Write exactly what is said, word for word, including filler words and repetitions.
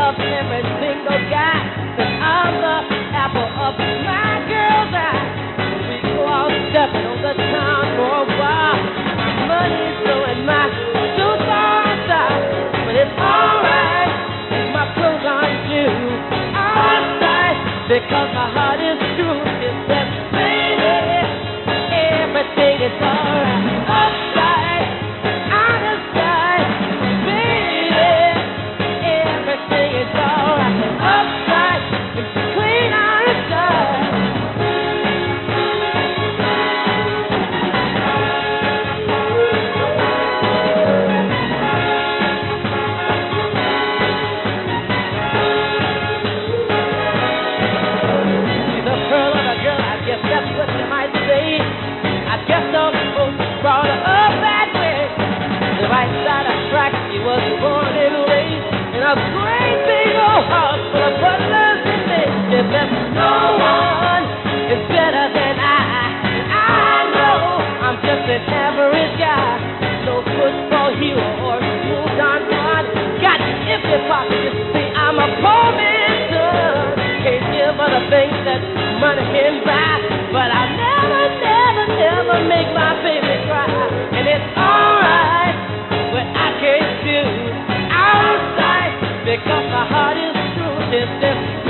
of every single guy. Cause I'm the apple of my girl's eye. We go out stepping on the town for a while. Money's blowing my shoes on style. But it's alright, cause my clothes aren't new. Alright, because my heart is true. It's that baby, everything is alright. Uptight, out of sight, baby, everything is alright. Uptight, it's clean out of sight. She's a pearl of a girl, I guess that's what you might say. I guess those folks brought her up that way. The right side of track, she was born and raised in a great big old house full of butlers and maids. If there's no one is better than I, I know I'm just an average guy. No football hero or smooth Don Juan. Got empty pockets, see I'm a poor man's son. Can't give other things that money can buy, but I'll never, never, never make my baby cry. And it's alright, but I can't do outside because my heart is true. It's this